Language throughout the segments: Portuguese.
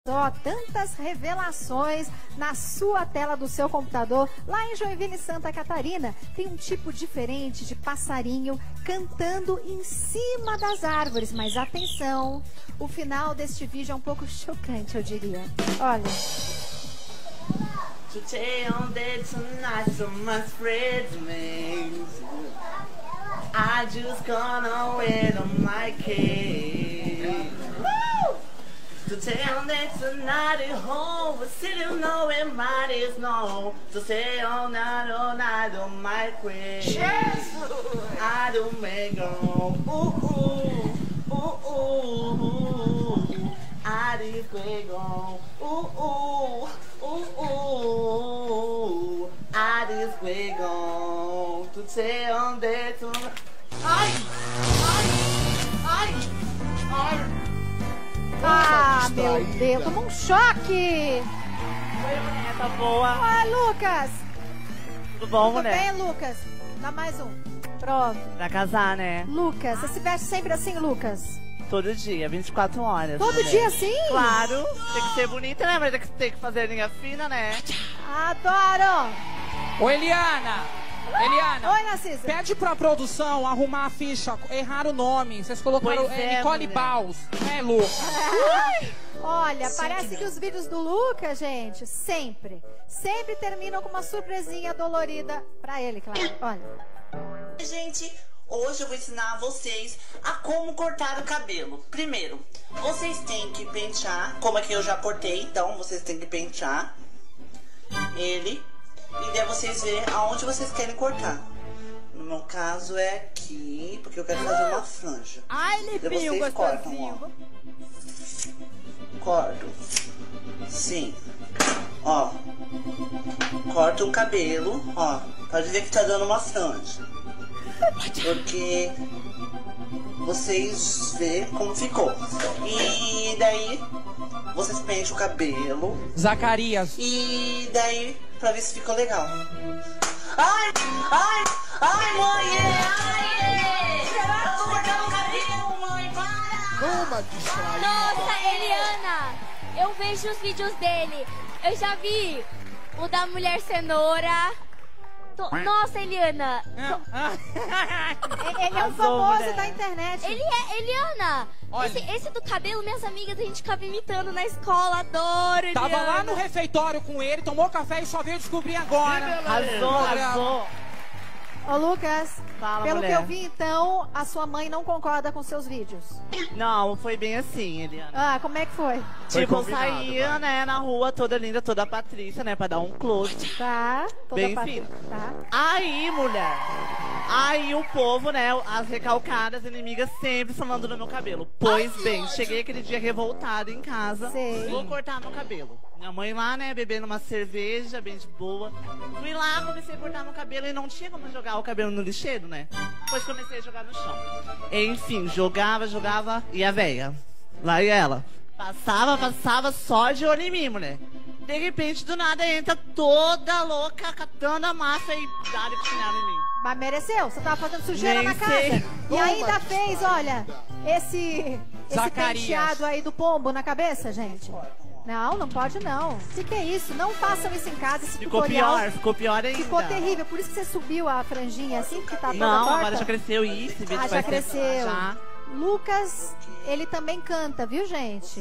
só, tantas revelações na sua tela do seu computador. Lá em Joinville, Santa Catarina, tem um tipo diferente de passarinho cantando em cima das árvores. Mas atenção, o final deste vídeo é um pouco chocante, eu diria. Olha. Today on day tonight, so my friends makes. I just gonna wait on my cake. Today on day tonight at home, but still know it might is no. To stay all night on my cake. I don't make go. Ooh, ooh, ooh, ooh. I did go. Ooh, ooh. I just go. To stay on day tonight. Ai! Ai! Ai! Ah, meu Deus, tomou um choque! Oi, mulher, tá boa? Oi, Lucas! Tudo bom, Tudo mulher? bem, Lucas? Dá mais um. Pronto. Pra casar, né? Lucas, você se veste sempre assim, Lucas? Todo dia, 24 horas. Todo mulher. dia assim? Claro, tem que ser bonita, né? Mas tem que fazer linha fina, né? Adoro! Ô, Eliana! Eliana, Oi, Narcisa. pede pra produção arrumar a ficha, erraram o nome. Vocês colocaram Pois é, Nicole mulher. Baus. É, Lucas. Olha, parece que os vídeos do Lucas, gente, sempre terminam com uma surpresinha dolorida pra ele, claro. Olha. Gente, hoje eu vou ensinar vocês a como cortar o cabelo. Primeiro, vocês têm que pentear, como aqui eu já cortei, então vocês têm que pentear ele. E daí vocês verem aonde vocês querem cortar. No meu caso é aqui, porque eu quero fazer uma franja. Ai, Daí limpinho, vocês cortam, gostosinho. ó. Corto. Sim. Ó. Corta um cabelo, ó. Pode ver que tá dando uma franja. Porque vocês vê como ficou. E daí vocês penteam o cabelo. Zacarias. E daí, pra ver se ficou legal. Ai, mãe, eu tô cortando o cabelo, mãe, para! Nossa, Eliana, eu vejo os vídeos dele. Eu já vi o da mulher cenoura. Nossa, Eliana. Ele é um famoso da internet. Ele é, Eliana. Olha. Esse do cabelo, minhas amigas, a gente ficava imitando na escola. Adoro, Eliana. Tava lá no refeitório com ele, tomou café e só veio descobrir agora. Arrasou. Ô, Lucas, Fala, pelo mulher. que eu vi, então, a sua mãe não concorda com seus vídeos. Não, foi bem assim, Eliana. Ah, como é que foi? Tipo, eu saía, né, na rua toda linda, toda Patrícia, né, pra dar um close. Tá, toda Bem parte- fino. Tá. Aí, mulher, aí o povo, né, as recalcadas inimigas sempre falando no meu cabelo. Pois bem, cheguei aquele dia revoltada em casa, Sei. vou cortar meu cabelo. Minha mãe lá, né, bebendo uma cerveja, bem de boa. Fui lá, comecei a cortar meu cabelo e não tinha como jogar o cabelo no lixeiro, né? Depois comecei a jogar no chão. Enfim, jogava, e a véia, lá e ela, passava só de olho em mim, mulher. De repente, do nada, entra toda louca, catando a massa e dá de chinelo em mim. Mas mereceu, você tava fazendo sujeira Nem na casa. sei. E ainda fez, olha, esse Zacarias. penteado aí do pombo na cabeça, gente. Não pode não. O que é isso? Não façam isso em casa, esse Ficou tutorial pior ainda. ficou terrível. Por isso que você subiu a franjinha assim, porque tá toda Não, torta. agora já cresceu isso. esse vídeo Ah, já vai ser- cresceu. Já. Lucas, ele também canta, viu, gente?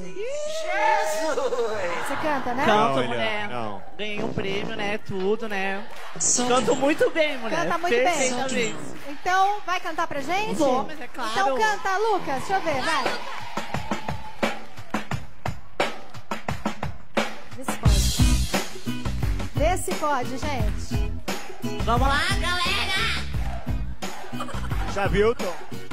Você canta, né? Canto, Não, mulher. Eliana, não. Ganhei um prêmio, né? Tudo, né? Canto muito bem, mulher. Canta muito bem. Perfeitamente. Então, vai cantar pra gente? Vou, mas é claro. Então canta, Lucas. Deixa eu ver, vai. Vê se pode. Vê se pode, gente. Vamos lá, galera! Já viu, Tom?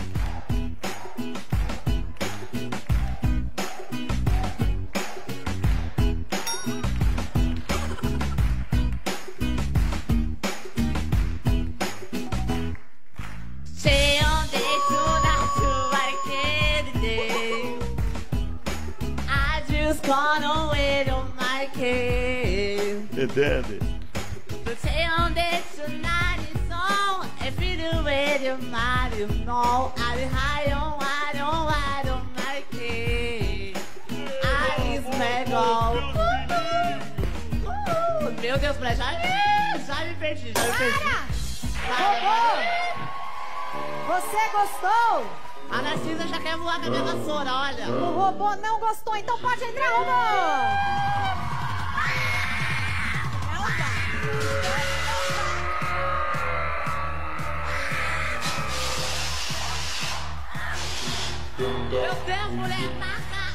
Stay on day tonight to aquele day. I just gonna wait on my case. Entende? Stay on day tonight is on. If you do it, you might, you know. I'll be high on my case. I is mad sol. Meu Deus, mulher, já me perdi, Robô! Você gostou? A Narcisa já quer voar com a minha vassoura, olha. O robô não gostou, então pode entrar, robô! Meu Deus, mulher, taca!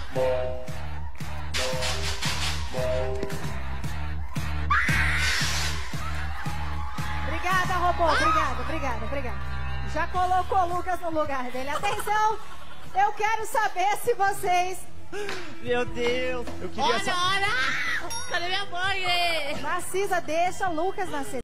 Obrigada, robô. Obrigada. Já colocou o Lucas no lugar dele. Atenção, eu quero saber se vocês... Meu Deus! Eu queria Olha! Cadê minha mãe? Narcisa, deixa Lucas nascer.